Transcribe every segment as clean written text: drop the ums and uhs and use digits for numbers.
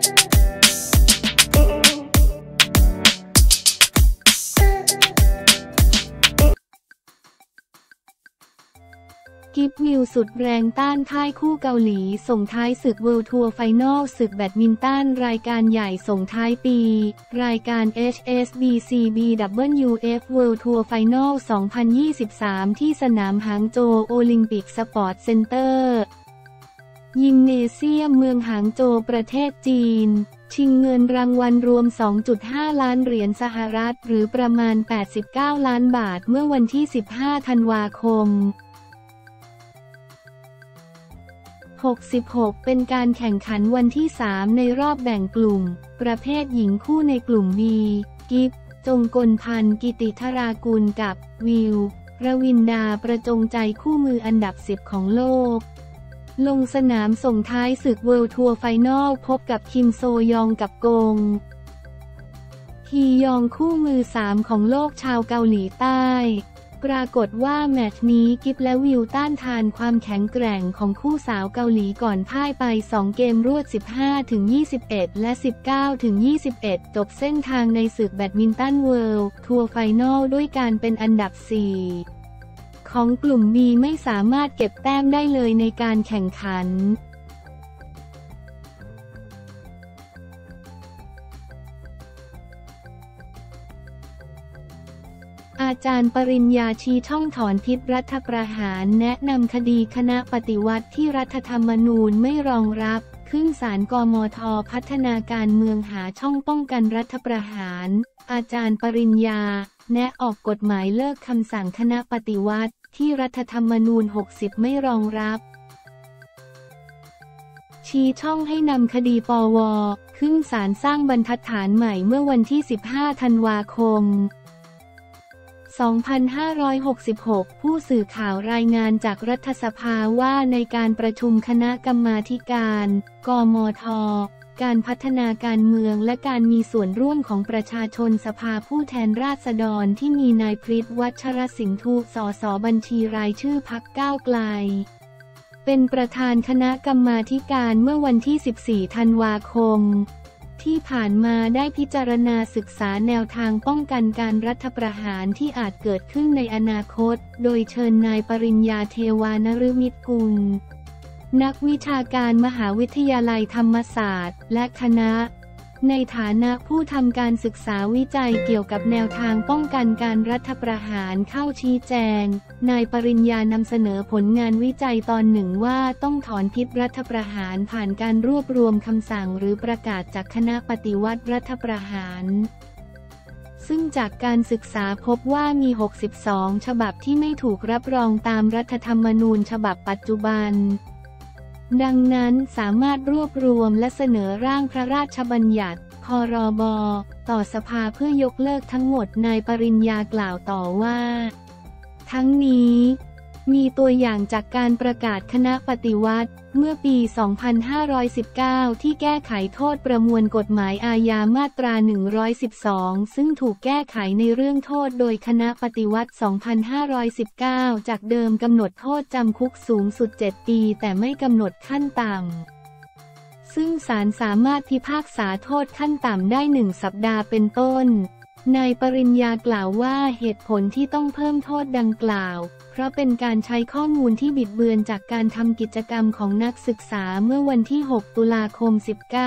กิฟวิวสุดแรงต้านพ่ายคู่เกาหลีส่งท้ายศึกเวิลด์ทัวร์ไฟนอลศึกแบดมินตันรายการใหญ่ส่งท้ายปีรายการ HSBC BWF World Tour Final 2023 ที่สนามหางโจวโอลิมปิกสปอร์ตเซ็นเตอร์ยิมเนเซียมเมืองหางโจวประเทศจีนชิงเงินรางวัลรวม 2.5 ล้านเหรียญสหรัฐหรือประมาณ89 ล้านบาทเมื่อวันที่ 15 ธันวาคม66เป็นการแข่งขันวันที่ 3 ในรอบแบ่งกลุ่มประเภทหญิงคู่ในกลุ่ม B กิฟจงกลพันธ์กิติธรากุลกับวิวรวินดาประจงใจคู่มืออันดับ 10 ของโลกลงสนามส่งท้ายศึกเวิลด์ทัวร์ไฟนอลพบกับคิมโซยองกับกงฮียองคู่มือ 3 ของโลกชาวเกาหลีใต้ปรากฏว่าแมตช์นี้กิฟและวิวต้านทานความแข็งแกร่งของคู่สาวเกาหลีก่อนพ่ายไป 2 เกมรวด 15-21 และ 19-21 จบเส้นทางในศึกแบดมินตันเวิลด์ทัวร์ไฟนอลด้วยการเป็นอันดับ 4 ของกลุ่ม B ไม่สามารถเก็บแต้มได้เลยในการแข่งขันอาจารย์ปริญญาชี้ช่องถอนพิษรัฐประหารแนะนำคดีคณะปฏิวัติที่รัฐธรรมนูญไม่รองรับขึ้นศาลกมธ.พัฒนาการเมืองหาช่องป้องกันรัฐประหารอาจารย์ปริญญาแนะออกกฎหมายเลิกคำสั่งคณะปฏิวัติที่รัฐธรรมนูญ60ไม่รองรับชี้ช่องให้นำคดีปว.ขึ้นศาลสร้างบรรทัดฐานใหม่เมื่อวันที่ 15 ธันวาคม2566 ผู้สื่อข่าวรายงานจากรัฐสภาว่าในการประชุมคณะกรรมาธิการกมธ.การพัฒนาการเมืองและการมีส่วนร่วมของประชาชนสภาผู้แทนราษฎรที่มีนายพฤทธิ์วัชรสินธุ สส.บัญชีรายชื่อพรรคก้าวไกลเป็นประธานคณะกรรมาธิการเมื่อวันที่ 14 ธันวาคมที่ผ่านมาได้พิจารณาศึกษาแนวทางป้องกันการรัฐประหารที่อาจเกิดขึ้นในอนาคตโดยเชิญนายปริญญาเทวานฤมิตกุลนักวิชาการมหาวิทยาลัยธรรมศาสตร์และคณะในฐานะผู้ทำการศึกษาวิจัยเกี่ยวกับแนวทางป้องกันการรัฐประหารเข้าชี้แจงนายปริญญานำเสนอผลงานวิจัยตอนหนึ่งว่าต้องถอนพิษรัฐประหารผ่านการรวบรวมคำสั่งหรือประกาศจากคณะปฏิวัติรัฐประหารซึ่งจากการศึกษาพบว่ามี62ฉบับที่ไม่ถูกรับรองตามรัฐธรรมนูญฉบับปัจจุบันดังนั้นสามารถรวบรวมและเสนอร่างพระราชบัญญัติพรบ.ต่อสภาเพื่อยกเลิกทั้งหมดนายปริญญากล่าวต่อว่าทั้งนี้มีตัวอย่างจากการประกาศคณะปฏิวัติเมื่อปี 2519 ที่แก้ไขโทษประมวลกฎหมายอาญามาตรา 112 ซึ่งถูกแก้ไขในเรื่องโทษโดยคณะปฏิวัติ 2519 จากเดิมกำหนดโทษจำคุกสูงสุด 7 ปีแต่ไม่กำหนดขั้นต่ำซึ่งศาลสามารถพิพากษาโทษขั้นต่ำได้ 1 สัปดาห์เป็นต้นนายปริญญากล่าวว่าเหตุผลที่ต้องเพิ่มโทษดังกล่าวเพราะเป็นการใช้ข้อมูลที่บิดเบือนจากการทำกิจกรรมของนักศึกษาเมื่อวันที่ 6 ตุลาคม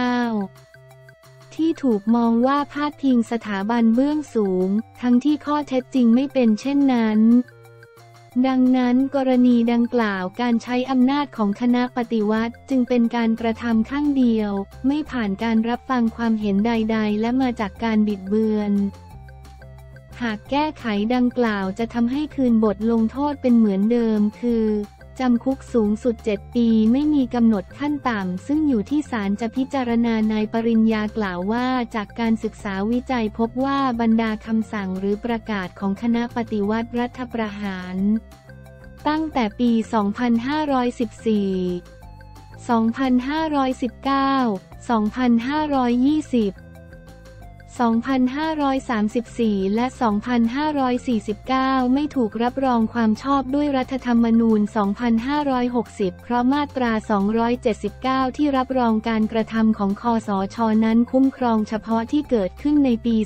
19 ที่ถูกมองว่าพาดพิงสถาบันเบื้องสูงทั้งที่ข้อเท็จจริงไม่เป็นเช่นนั้นดังนั้นกรณีดังกล่าวการใช้อำนาจของคณะปฏิวัติจึงเป็นการกระทำข้างเดียวไม่ผ่านการรับฟังความเห็นใดๆและมาจากการบิดเบือนหากแก้ไขดังกล่าวจะทำให้คืนบทลงโทษเป็นเหมือนเดิมคือจำคุกสูงสุด 7 ปีไม่มีกำหนดขั้นต่ำซึ่งอยู่ที่ศาลจะพิจารณานายปริญญากล่าวว่าจากการศึกษาวิจัยพบว่าบรรดาคำสั่งหรือประกาศของคณะปฏิวัติรัฐประหารตั้งแต่ปี 2514 2519 2520 2534 และ 2549 ไม่ถูกรับรองความชอบด้วยรัฐธรรมนูญ 2560 เพราะมาตรา 279 ที่รับรองการกระทำของคสช.นั้นคุ้มครองเฉพาะที่เกิดขึ้นในปี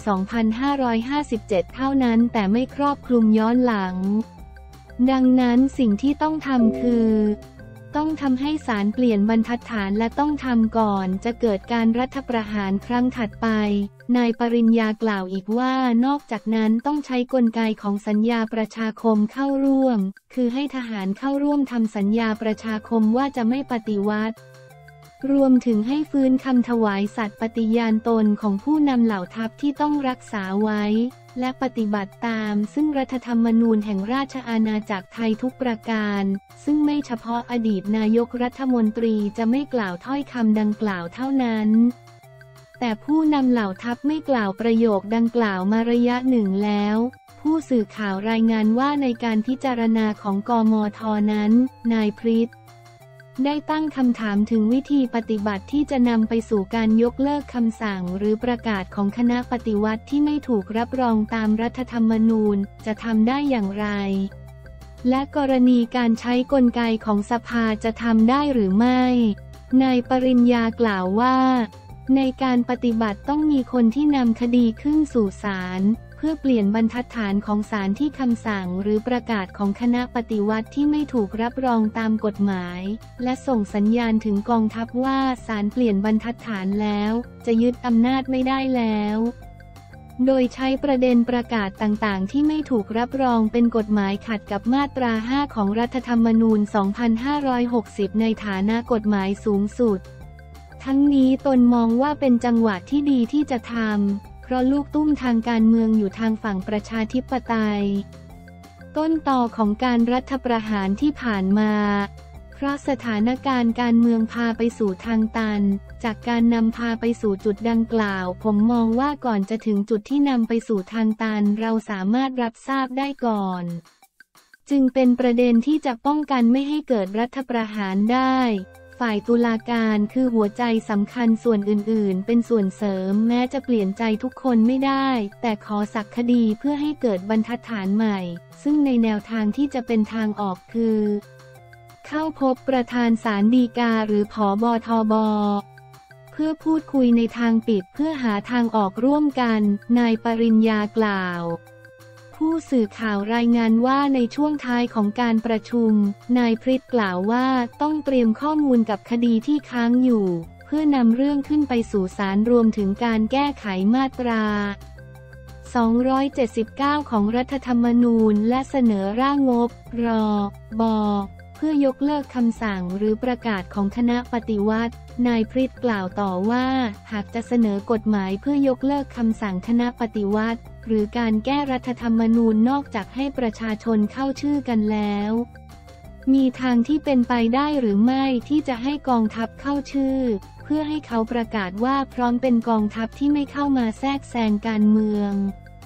2557 เท่านั้นแต่ไม่ครอบคลุมย้อนหลัง ดังนั้นสิ่งที่ต้องทำคือต้องทำให้ศาลเปลี่ยนบรรทัดฐานและต้องทำก่อนจะเกิดการรัฐประหารครั้งถัดไปนายปริญญากล่าวอีกว่านอกจากนั้นต้องใช้กลไกของสัญญาประชาคมเข้าร่วมคือให้ทหารเข้าร่วมทำสัญญาประชาคมว่าจะไม่ปฏิวัติรวมถึงให้ฟื้นคำถวายสัตย์ปฏิญาณตนของผู้นำเหล่าทัพที่ต้องรักษาไว้และปฏิบัติตามซึ่งรัฐธรรมนูญแห่งราชอาณาจักรไทยทุกประการซึ่งไม่เฉพาะอดีตนายกรัฐมนตรีจะไม่กล่าวถ้อยคำดังกล่าวเท่านั้นแต่ผู้นำเหล่าทัพไม่กล่าวประโยคดังกล่าวมาระยะหนึ่งแล้วผู้สื่อข่าวรายงานว่าในการพิจารณาของกมธ.นั้นนายพฤทธิ์ได้ตั้งคำถามถึงวิธีปฏิบัติที่จะนำไปสู่การยกเลิกคำสั่งหรือประกาศของคณะปฏิวัติที่ไม่ถูกรับรองตามรัฐธรรมนูญจะทำได้อย่างไรและกรณีการใช้กลไกของสภาจะทำได้หรือไม่นายปริญญากล่าวว่าในการปฏิบัติต้องมีคนที่นำคดีขึ้นสู่ศาลเพื่อเปลี่ยนบรรทัดฐานของศาลที่คำสั่งหรือประกาศของคณะปฏิวัติที่ไม่ถูกรับรองตามกฎหมายและส่งสัญญาณถึงกองทัพว่าศาลเปลี่ยนบรรทัดฐานแล้วจะยึดอำนาจไม่ได้แล้วโดยใช้ประเด็นประกาศต่างๆที่ไม่ถูกรับรองเป็นกฎหมายขัดกับมาตรา 5 ของรัฐธรรมนูญ 2560 ในฐานะกฎหมายสูงสุดทั้งนี้ตนมองว่าเป็นจังหวะที่ดีที่จะทำเพราะลูกตุ้มทางการเมืองอยู่ทางฝั่งประชาธิปไตยต้นตอของการรัฐประหารที่ผ่านมาเพราะสถานการณ์การเมืองพาไปสู่ทางตันจากการนำพาไปสู่จุดดังกล่าวผมมองว่าก่อนจะถึงจุดที่นำไปสู่ทางตันเราสามารถรับทราบได้ก่อนจึงเป็นประเด็นที่จะป้องกันไม่ให้เกิดรัฐประหารได้ฝ่ายตุลาการคือหัวใจสำคัญส่วนอื่นๆเป็นส่วนเสริมแม้จะเปลี่ยนใจทุกคนไม่ได้แต่ขอสักคดีเพื่อให้เกิดบรรทัดฐานใหม่ซึ่งในแนวทางที่จะเป็นทางออกคือเข้าพบประธานศาลฎีกาหรือผบ.ทบ.เพื่อพูดคุยในทางปิดเพื่อหาทางออกร่วมกันนายปริญญากล่าวผู้สื่อข่าวรายงานว่าในช่วงท้ายของการประชุมนายพฤทธิ์กล่าวว่าต้องเตรียมข้อมูลกับคดีที่ค้างอยู่เพื่อนำเรื่องขึ้นไปสู่ศาลรวมถึงการแก้ไขมาตรา 279 ของรัฐธรรมนูญและเสนอร่างงบรบเพื่อยกเลิกคำสั่งหรือประกาศของคณะปฏิวัตินายพฤทธิ์กล่าวต่อว่าหากจะเสนอกฎหมายเพื่อยกเลิกคำสั่งคณะปฏิวัติหรือการแก้รัฐธรรมนูญนอกจากให้ประชาชนเข้าชื่อกันแล้วมีทางที่เป็นไปได้หรือไม่ที่จะให้กองทัพเข้าชื่อเพื่อให้เขาประกาศว่าพร้อมเป็นกองทัพที่ไม่เข้ามาแทรกแซงการเมือง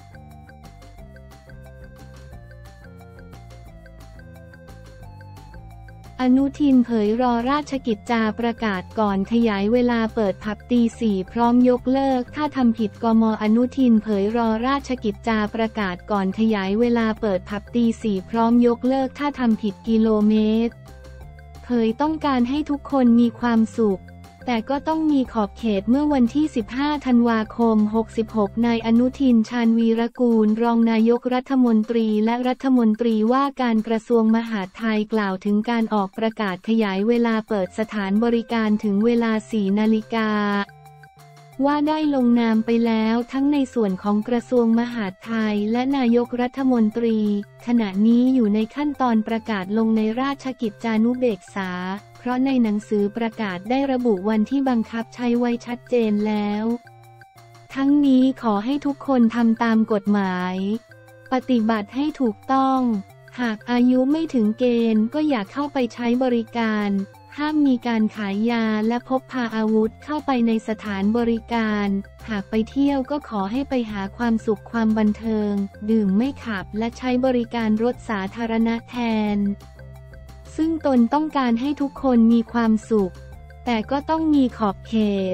อนุทินเผยรอราชกิจจาประกาศก่อนขยายเวลาเปิดผับตี 4พร้อมยกเลิกถ้าทำผิดกม.อนุทินเผยรอราชกิจจาประกาศก่อนขยายเวลาเปิดผับตี 4พร้อมยกเลิกถ้าทำผิดกิโลเมตรเผยต้องการให้ทุกคนมีความสุขแต่ก็ต้องมีขอบเขตเมื่อวันที่ 15 ธันวาคม 66 นายอนุทิน ชาญวีรกูลรองนายกรัฐมนตรีและรัฐมนตรีว่าการกระทรวงมหาดไทยกล่าวถึงการออกประกาศขยายเวลาเปิดสถานบริการถึงเวลา 4 นาฬิกาว่าได้ลงนามไปแล้วทั้งในส่วนของกระทรวงมหาดไทยและนายกรัฐมนตรีขณะนี้อยู่ในขั้นตอนประกาศลงในราชกิจจานุเบกษาเพราะในหนังสือประกาศได้ระบุวันที่บังคับใช้ไว้ชัดเจนแล้วทั้งนี้ขอให้ทุกคนทำตามกฎหมายปฏิบัติให้ถูกต้องหากอายุไม่ถึงเกณฑ์ก็อย่าเข้าไปใช้บริการห้ามมีการขายยาและพกพาอาวุธเข้าไปในสถานบริการหากไปเที่ยวก็ขอให้ไปหาความสุขความบันเทิงดื่มไม่ขับและใช้บริการรถสาธารณะแทนซึ่งตนต้องการให้ทุกคนมีความสุขแต่ก็ต้องมีขอบเขต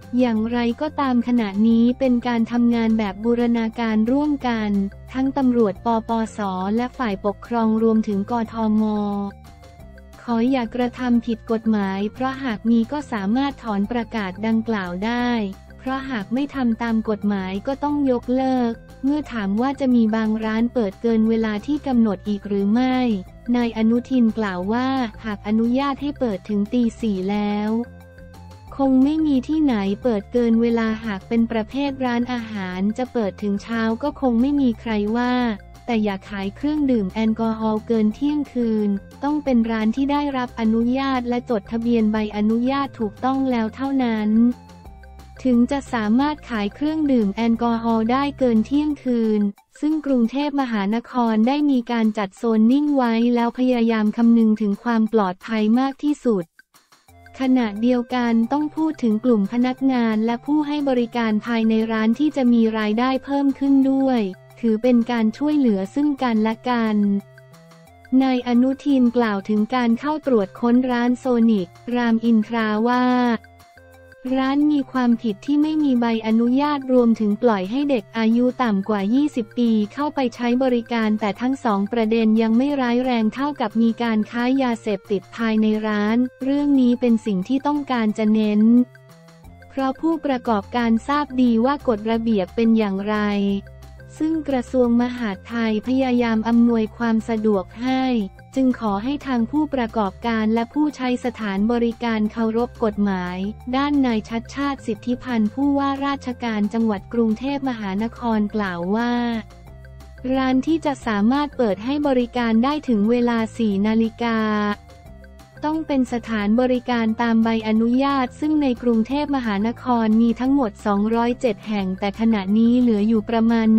อย่างไรก็ตามขณะนี้เป็นการทำงานแบบบูรณาการร่วมกันทั้งตำรวจปปส.และฝ่ายปกครองรวมถึงกทม.ขออย่ากระทำผิดกฎหมายเพราะหากมีก็สามารถถอนประกาศดังกล่าวได้เพราะหากไม่ทำตามกฎหมายก็ต้องยกเลิกเมื่อถามว่าจะมีบางร้านเปิดเกินเวลาที่กำหนดอีกหรือไม่นายอนุทินกล่าวว่าหากอนุญาตให้เปิดถึงตี 4แล้วคงไม่มีที่ไหนเปิดเกินเวลาหากเป็นประเภทร้านอาหารจะเปิดถึงเช้าก็คงไม่มีใครว่าแต่อย่าขายเครื่องดื่มแอลกอฮอล์เกินเที่ยงคืนต้องเป็นร้านที่ได้รับอนุญาตและจดทะเบียนใบอนุญาตถูกต้องแล้วเท่านั้นถึงจะสามารถขายเครื่องดื่มแอลกอฮอล์ได้เกินเที่ยงคืนซึ่งกรุงเทพมหานครได้มีการจัดโซนนิ่งไว้แล้วพยายามคำนึงถึงความปลอดภัยมากที่สุดขณะเดียวกันต้องพูดถึงกลุ่มพนักงานและผู้ให้บริการภายในร้านที่จะมีรายได้เพิ่มขึ้นด้วยถือเป็นการช่วยเหลือซึ่งกันและกันนายอนุทินกล่าวถึงการเข้าตรวจค้นร้านโซนิกรามอินทราว่าร้านมีความผิดที่ไม่มีใบอนุญาตรวมถึงปล่อยให้เด็กอายุต่ำกว่า 20 ปีเข้าไปใช้บริการแต่ทั้งสองประเด็นยังไม่ร้ายแรงเท่ากับมีการค้ายาเสพติดภายในร้านเรื่องนี้เป็นสิ่งที่ต้องการจะเน้นเพราะผู้ประกอบการทราบดีว่ากฎระเบียบเป็นอย่างไรซึ่งกระทรวงมหาดไทยพยายามอำนวยความสะดวกให้จึงขอให้ทางผู้ประกอบการและผู้ใช้สถานบริการเคารพกฎหมายด้านนายชัชชาติสิทธิพันธ์ผู้ว่าราชการจังหวัดกรุงเทพมหานครกล่าวว่าร้านที่จะสามารถเปิดให้บริการได้ถึงเวลา 4 นาฬิกาต้องเป็นสถานบริการตามใบอนุญาตซึ่งในกรุงเทพมหานครมีทั้งหมด 207 แห่งแต่ขณะนี้เหลืออยู่ประมาณ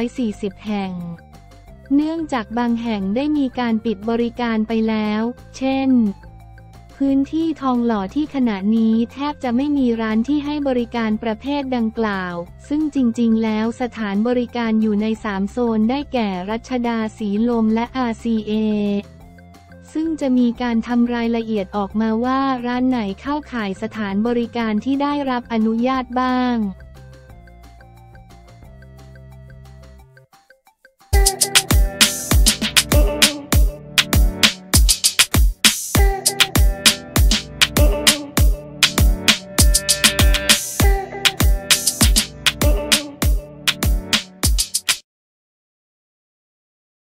140 แห่งเนื่องจากบางแห่งได้มีการปิดบริการไปแล้วเช่นพื้นที่ทองหล่อที่ขณะนี้แทบจะไม่มีร้านที่ให้บริการประเภทดังกล่าวซึ่งจริงๆแล้วสถานบริการอยู่ใน 3 โซนได้แก่รัชดาสีลมและ RCAซึ่งจะมีการทำรายละเอียดออกมาว่าร้านไหนเข้าข่ายสถานบริการที่ได้รับอนุญาตบ้าง